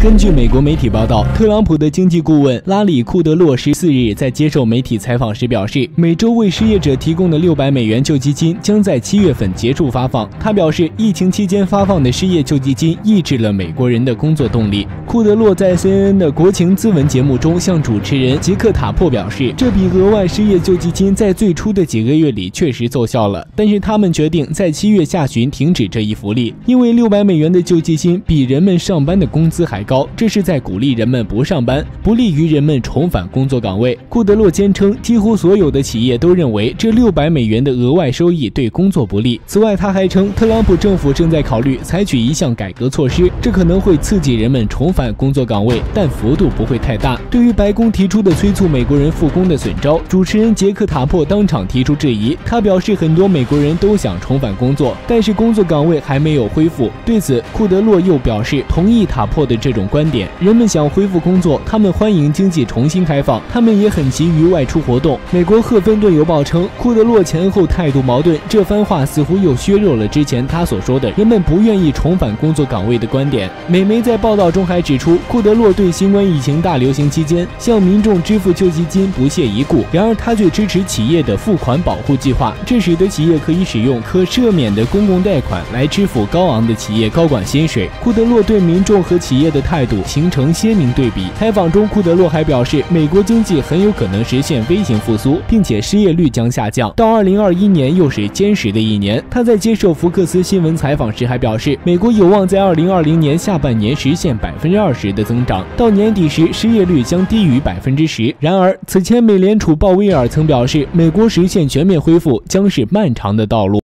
根据美国媒体报道，特朗普的经济顾问拉里·库德洛14日在接受媒体采访时表示，每周为失业者提供的$600救济金将在7月份结束发放。他表示，疫情期间发放的失业救济金抑制了美国人的工作动力。库德洛在 CNN 的国情咨文节目中向主持人杰克·塔珀表示，这笔额外失业救济金在最初的几个月里确实奏效了，但是他们决定在7月下旬停止这一福利，因为$600的救济金比人们上班的工资还高，这是在鼓励人们不上班，不利于人们重返工作岗位。库德洛坚称，几乎所有的企业都认为这$600的额外收益对工作不利。此外，他还称，特朗普政府正在考虑采取一项改革措施，这可能会刺激人们重返工作岗位，但幅度不会太大。对于白宫提出的催促美国人复工的损招，主持人杰克·塔珀当场提出质疑。他表示，很多美国人都想重返工作，但是工作岗位还没有恢复。对此，库德洛又表示同意塔珀的这种观点，人们想恢复工作，他们欢迎经济重新开放，他们也很急于外出活动。美国赫芬顿邮报称，库德洛前后态度矛盾，这番话似乎又削弱了之前他所说的人们不愿意重返工作岗位的观点。美媒在报道中还指出，库德洛对新冠疫情大流行期间向民众支付救济金不屑一顾，然而他却支持企业的付款保护计划，这使得企业可以使用可赦免的公共贷款来支付高昂的企业高管薪水。库德洛对民众和企业的态度形成鲜明对比。采访中，库德洛还表示，美国经济很有可能实现微型复苏，并且失业率将下降，到2021年又是坚实的一年。他在接受福克斯新闻采访时还表示，美国有望在2020年下半年实现20%的增长，到年底时失业率将低于10%。然而，此前美联储鲍威尔曾表示，美国实现全面恢复将是漫长的道路。